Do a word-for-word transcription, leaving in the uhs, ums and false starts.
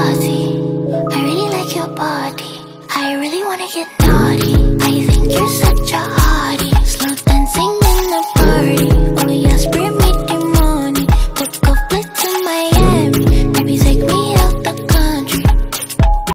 saucy. I really like your body. I really wanna get naughty. I think you're such a hottie.